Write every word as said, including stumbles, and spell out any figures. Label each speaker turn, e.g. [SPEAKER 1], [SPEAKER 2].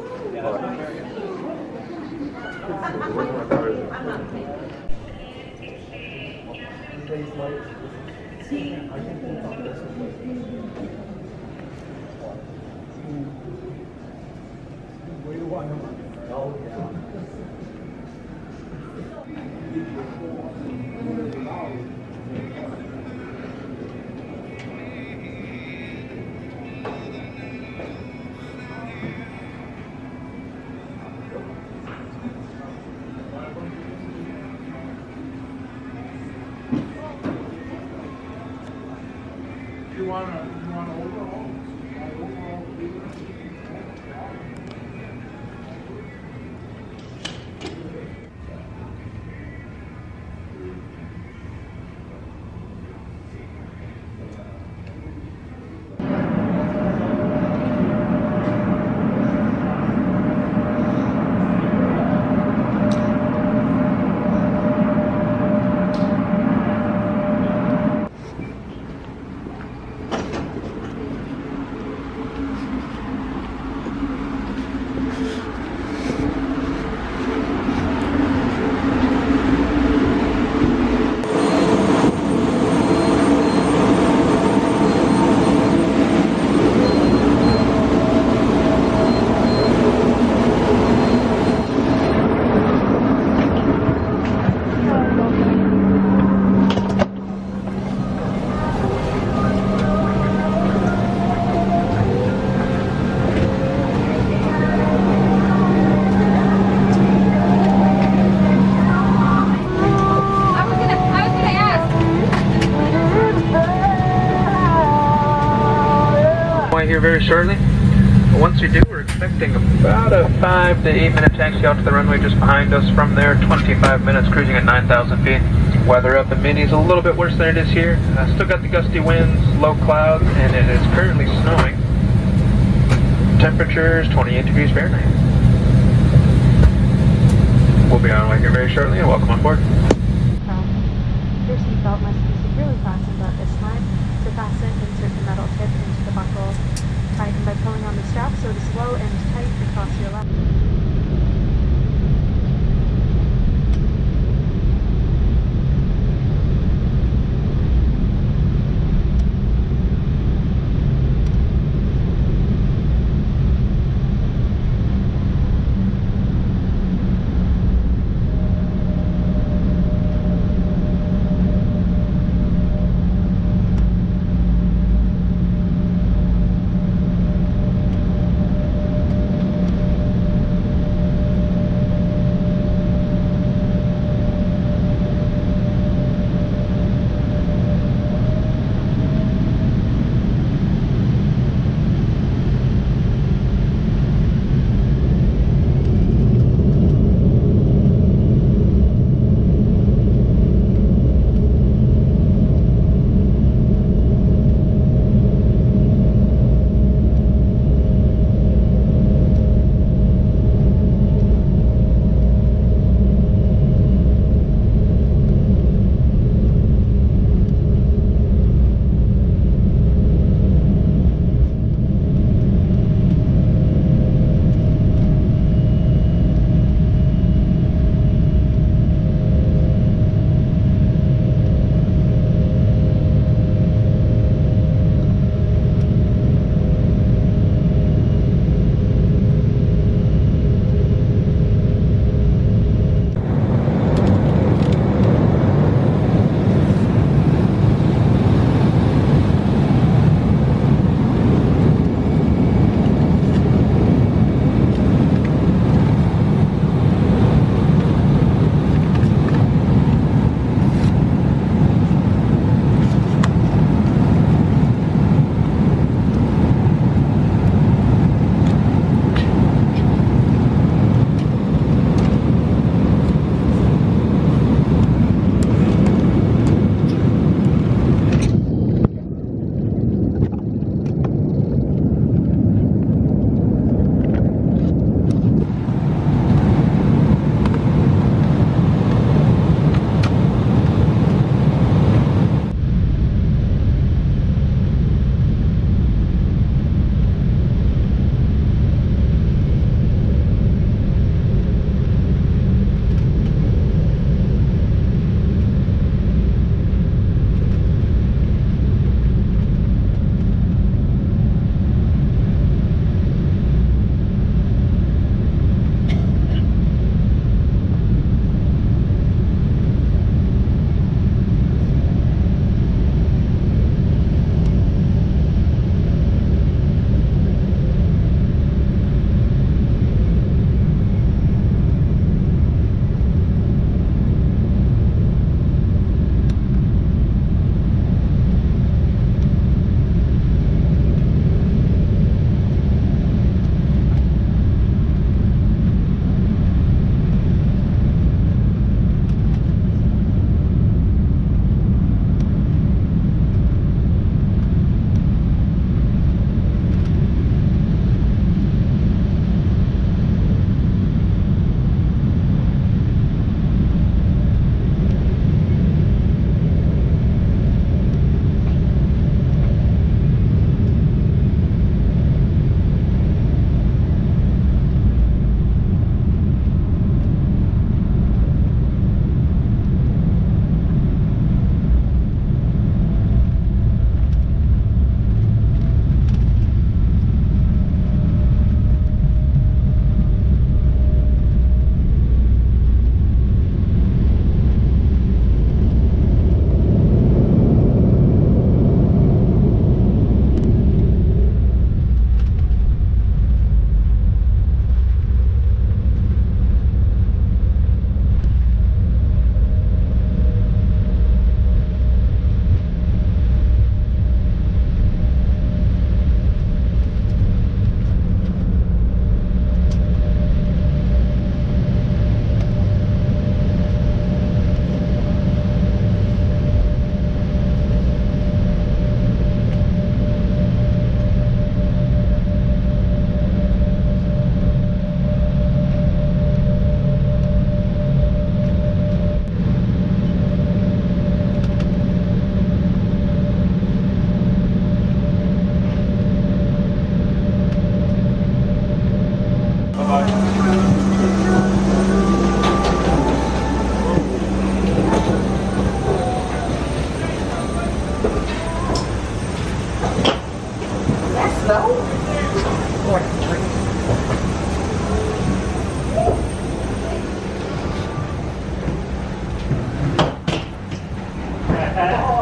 [SPEAKER 1] Here very shortly. Once we do, we're expecting about a five to eight minute taxi out to the runway just behind us. From there, twenty-five minutes cruising at nine thousand feet. Weather up in Minnie is a little bit worse than it is here. Uh, still got the gusty winds, low clouds, and it is currently snowing. Temperatures twenty-eight degrees Fahrenheit. We'll be on our way here very shortly, and welcome on board.
[SPEAKER 2] Your seatbelt must be securely fastened at this time. To fasten, insert the metal tip into the buckle. Tighten by pulling on the strap so it is low and tight across your left.
[SPEAKER 3] yourself? Like a drink.